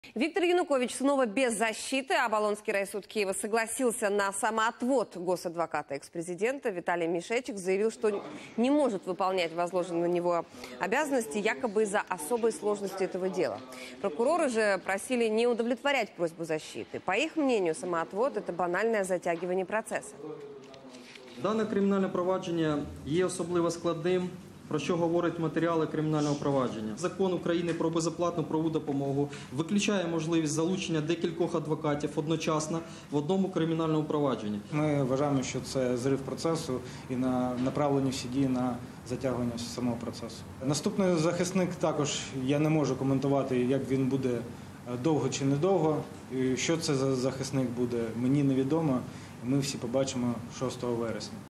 Виктор Янукович снова без защиты. Оболонский райсуд Киева согласился на самоотвод госадвоката экс-президента. Виталий Мишечек заявил, что не может выполнять возложенные на него обязанности, якобы из-за особой сложности этого дела. Прокуроры же просили не удовлетворять просьбу защиты. По их мнению, самоотвод – это банальное затягивание процесса. Дане кримінальне провадження є особливо складним, про що говорять матеріали кримінального провадження. Закон України про безоплатну правову допомогу виключає можливість залучення декількох адвокатів одночасно в одному кримінальному провадженні. Ми вважаємо, що це зрив процесу і направлені всі дії на затягування самого процесу. Наступний захисник також я не можу коментувати, як він буде довго чи недовго. Що це за захисник буде, мені невідомо. Ми всі побачимо 6 вересня.